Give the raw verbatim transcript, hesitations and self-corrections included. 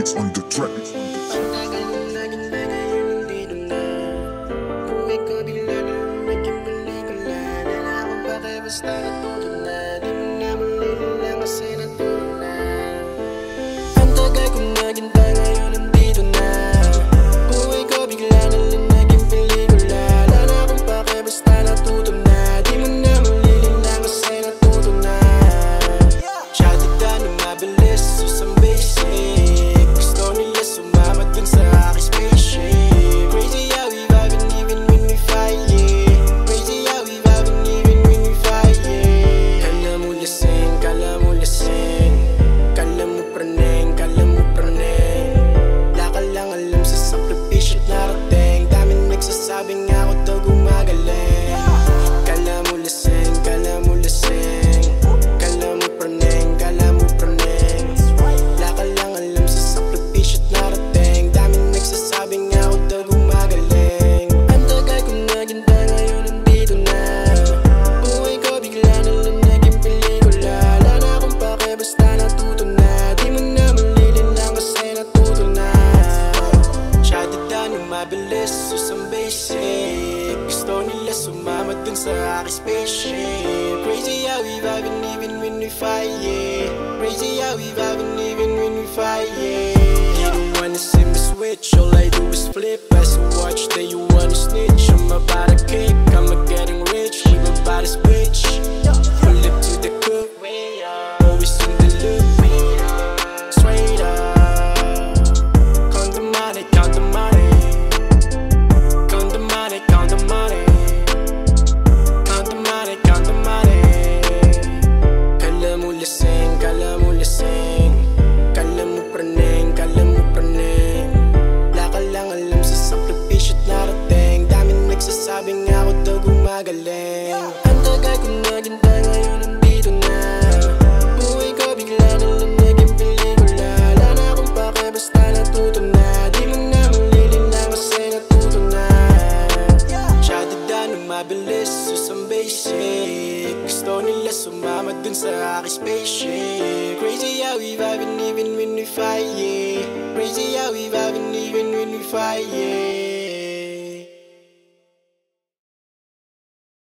Beats on the track. Basta natulog na, di mo na malililang kasi natulog na. Ang tagal kong naghintay, ngayon nandito na. Buhay ko bigla na lang naging pelikula. Wala na akong pake, basta natulog na. Di mo na malililang kasi natulog na. Shouted down ng mabilis, susang basic. Gusto nila sumama dun sa aking spaceship. Crazy how we vibing even when we fight, yeah. Crazy how we vibing even when we fight, yeah. Kala mo lasing, kala mo lasing. Kala mo praneng, kala mo praneng. Wala ka lang alam sa sakripisyo't narating. Daming nagsasabing ako daw gumagaling. Kala mo lasing, kala mo lasing. Kala mo praneng, kala mo praneng. Wala ka lang alam sa sakripisyo't narating. Daming nagsasabing ako daw gumagaling. Ang tagal kong naghintay, ngayon nandito na. Buhay ko bigla na lang naging pelikula. Wala na akong pake, basta natuto na. Di mo na malililang kasi natuto na. Shouted down ng mabilis, susang basic. Gusto nila sumama dun sa aking spaceship. Crazy how we vibing even when we fight, yeah. Crazy how we vibing even when we fight, yeah. You don't wanna see me switch, all I do is flip. As you watch, then you wanna snitch. I'm about to kick, I'm a getting rich. We about to switch. Pull up to the cook, always in the loop. Straight up, count the money, count the money. Count the money, count the money. Count the money, count the money. Kala mo lasing, kala mo lasing. Kala mo praneng, kala mo praneng. Wala ka lang alam sa sakripisyo't narating. Daming nagsasabing ako daw gumagaling. Ang tagal kong naghintay, ngayon nandito na. Buhay ko bigla na lang naging pelikula. Wala na akong pake, basta natuto na. Di mo na malililang kasi natuto na. Shouted down ng mabilis, susang basic. Gusto nila sumama dun sa aking spaceship. Crazy how we vibing even when we fight, yeah. Crazy how we vibing even when we fight, yeah.